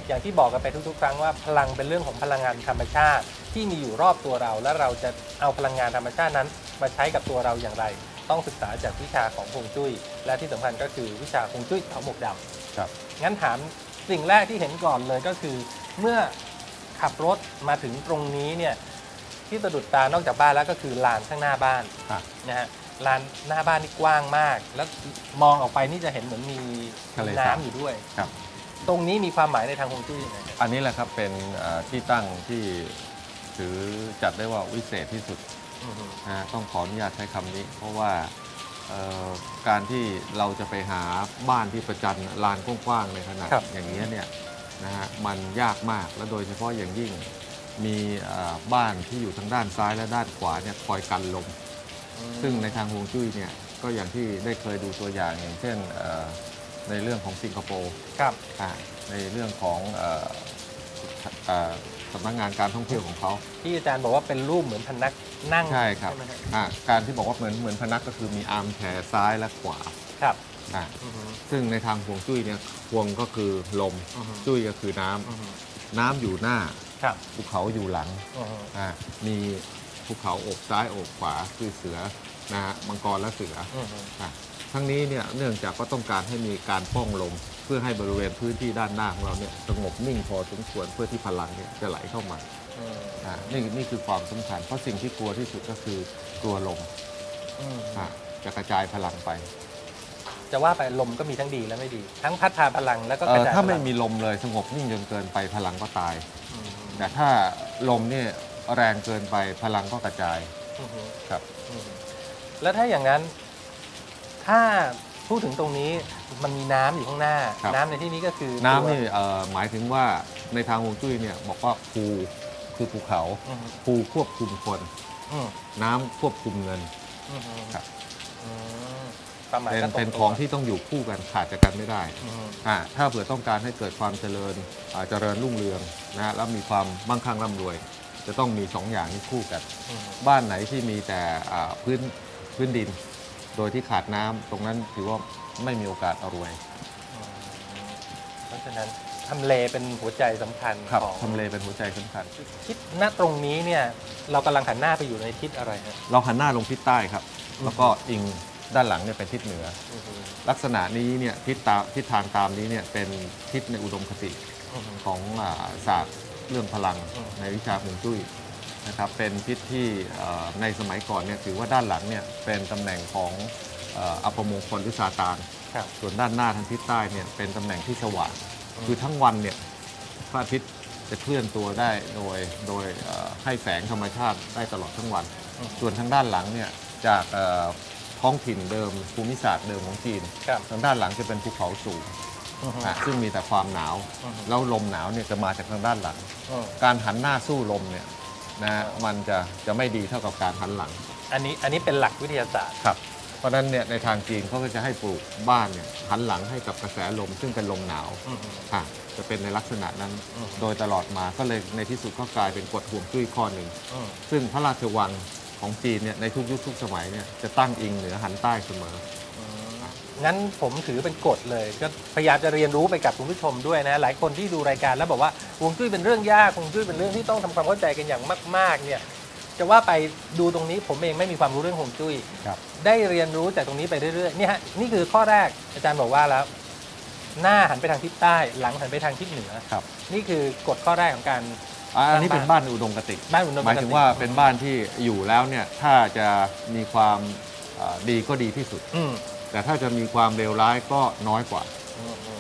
อย่างที่บอกกันไปทุกๆครั้งว่าพลังเป็นเรื่องของพลังงานธรรมชาติที่มีอยู่รอบตัวเราและเราจะเอาพลังงานธรรมชาตินั้นมาใช้กับตัวเราอย่างไร ต้องศึกษาจากวิชาของฮวงจุ้ยและที่สำคัญก็คือวิชาฮวงจุ้ยเขาหมวกดำครับงั้นถามสิ่งแรกที่เห็นก่อนเลยก็คือ เมื่อขับรถมาถึงตรงนี้เนี่ยที่สะดุดตานอกจากบ้านแล้วก็คือลานข้างหน้าบ้านนะฮะลานหน้าบ้านนี่กว้างมากแล้วมองออกไปนี่จะเห็นเหมือนมีน้ำอยู่ด้วยครับตรงนี้มีความหมายในทางฮวงจุ้ยยังไงอันนี้แหละครับเป็นที่ตั้งที่ถือจัดได้ว่าวิเศษที่สุดต้องขออนุญาตใช้คำนี้ เพราะว่าการที่เราจะไปหาบ้านที่ประจันลานกว้างๆในขนาดอย่างนี้เนี่ยนะฮะมันยากมากและโดยเฉพาะอย่างยิ่งมีบ้านที่อยู่ทางด้านซ้ายและด้านขวาเนี่ยคอยกันลมซึ่งในทางฮวงจุ้ยเนี่ยก็อย่างที่ได้เคยดูตัวอย่างอย่างเช่นในเรื่องของสิงคโปร์ในเรื่องของสำนักงานการท่องเที่ยวของเขาที่อาจารย์บอกว่าเป็นรูปเหมือนพนักนั่งใช่ครับการที่บอกว่าเหมือนพนักก็คือมีอาร์มแชร์ซ้ายและขวาครับซึ่งในทางฮวงจุ้ยเนี่ยฮวงก็คือลมจุ้ยก็คือน้ำอยู่หน้าภูเขาอยู่หลังมีภูเขาโอบซ้ายโอบขวาคือเสือนะฮะมังกรและเสือทั้งนี้เนี่ยเนื่องจากก็ต้องการให้มีการป้องลมเพื่อให้บริเวณพื้นที่ด้านหน้าของเราเนี่ยสงบนิ่งพอสมควรเพื่อที่พลังเนี่ยจะไหลเข้ามานี่คือความสำคัญเพราะสิ่งที่กลัวที่สุดก็คือกลัวลมจะกระจายพลังไปจะว่าไปลมก็มีทั้งดีและไม่ดีทั้งพัดพาพลังแล้วก็กระจายถ้าไม่มีลมเลยสงบนิ่งจนเกินไปพลังก็ตายแต่ถ้าลมเนี่ยแรงเกินไปพลังก็กระจายครับแล้วถ้าอย่างนั้นถ้าพูดถึงตรงนี้มันมีน้ำอยู่ข้างหน้าน้ำในที่นี้ก็คือน้ำนี่หมายถึงว่าในทางฮวงจุ้ยเนี่ยบอกว่าภูคือภูเขาภูควบคุมคนน้ำควบคุมเงินครับเป็นของที่ต้องอยู่คู่กันขาดจากกันไม่ได้ถ้าเผื่อต้องการให้เกิดความเจริญรุ่งเรืองนะแล้วมีความมั่งคั่งร่ำรวยจะต้องมี2 อย่างนี้คู่กันบ้านไหนที่มีแต่พื้นดินโดยที่ขาดน้ำตรงนั้นถือว่าไม่มีโอกาสรวยเพราะฉะนั้นทำเลเป็นหัวใจสำคัญของทำเลเป็นหัวใจสำคัญทิศณตรงนี้เนี่ยเรากำลังหันหน้าไปอยู่ในทิศอะไรครับเราหันหน้าลงทิศใต้ครับแล้วก็อิงด้านหลังเนี่ยเป็นทิศเหนือลักษณะนี้เนี่ยทิศทางตามนี้เนี่ยเป็นทิศในอุดมคติของศาสตร์เรื่องพลังในวิชาฮวงจุ้ยนะครับเป็นทิศที่ในสมัยก่อนเนี่ยถือว่าด้านหลังเนี่ยเป็นตำแหน่งของอัปมงคลหรือซาตานส่วนด้านหน้าทางทิศใต้เนี่ยเป็นตำแหน่งที่สว่างคือทั้งวันเนี่ยพระอาทิตย์จะเคลื่อนตัวได้โดยให้แสงธรรมชาติได้ตลอดทั้งวันส่วนทางด้านหลังเนี่ยจากท้องถิ่นเดิมภูมิศาสตร์เดิมของจีนทางด้านหลังจะเป็นภูเขาสูงซึ่งมีแต่ความหนาวแล้วลมหนาวเนี่ยจะมาจากทางด้านหลังการหันหน้าสู้ลมเนี่ยนะมันจะไม่ดีเท่ากับการหันหลังอันนี้เป็นหลักวิทยาศาสตร์ครับเพราะฉะนั้นเนี่ยในทางจีนเขาก็จะให้ปลูกบ้านเนี่ยหันหลังให้กับกระแสลมซึ่งเป็นลมหนาวจะเป็นในลักษณะนั้นโดยตลอดมาก็เลยในที่สุดก็กลายเป็นกฎฮวงจุ้ยข้อหนึ่งซึ่งพระราชวังของจีนเนี่ยในทุกยุคทุกสมัยเนี่ยจะตั้งอิงเหนือหันใต้เสมองั้นผมถือเป็นกฎเลยก็พยายามจะเรียนรู้ไปกับคุณผู้ชมด้วยนะหลายคนที่ดูรายการแล้วบอกว่าฮวงจุ้ยเป็นเรื่องยากฮวงจุ้ยเป็นเรื่องที่ต้องทำความเข้าใจกันอย่างมากๆเนี่ยจะว่าไปดูตรงนี้ผมเองไม่มีความรู้เรื่องฮวงจุ้ยได้เรียนรู้จากตรงนี้ไปเรื่อยๆนี่ฮะนี่คือข้อแรกอาจารย์บอกว่าแล้วหน้าหันไปทางทิศใต้หลังหันไปทางทิศเหนือนี่คือกฎข้อแรกของการอันนี้เป็นบ้านอุดมคติหมายถึงว่าเป็นบ้านที่อยู่แล้วเนี่ยถ้าจะมีความดีก็ดีที่สุดแต่ถ้าจะมีความเลวร้ายก็น้อยกว่า